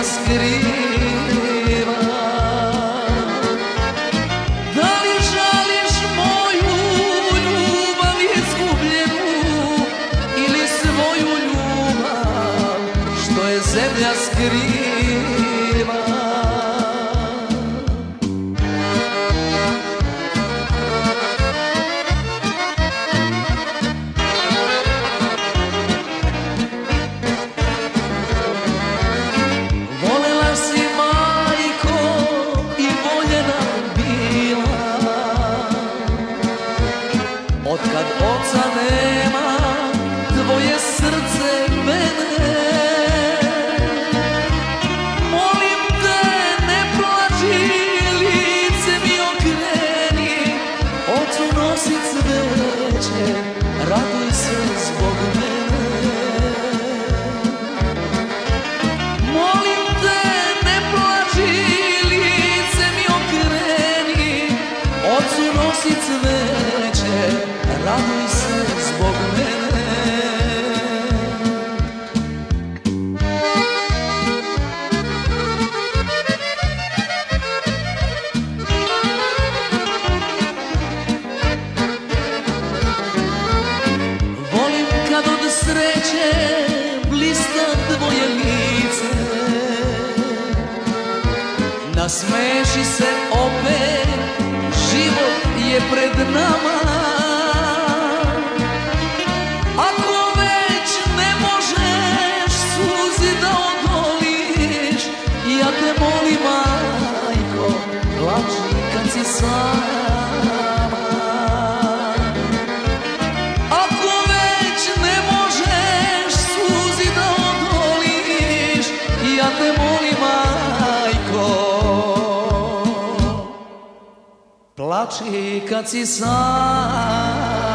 skriva. Da li žališ moju ljubav izgubljenu ili svoju ljubav što je zemlja skriva? Otkad oca nema, tvoje srce mene. Molim te, ne plači, lice mi okreni. Ocu nosi cveće, raduj se zbog mene. Molim te, ne plači, lice mi okreni. Ocu nosi cveće, raduj se zbog mene. Volim kad od sreće blista tvoje lice. Nasmeši se opet, život je pred nama. Ja te molim, majko, plači kad si sama. Ako već ne možeš suzi da odoliš, ja te molim, majko, plači kad si sama.